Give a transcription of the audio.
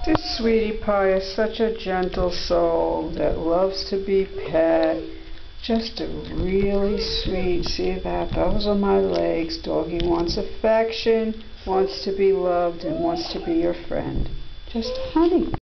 This sweetie pie is such a gentle soul that loves to be pet. Just a really sweet, see that? Those are my legs. Doggy wants affection, wants to be loved, and wants to be your friend. Just honey.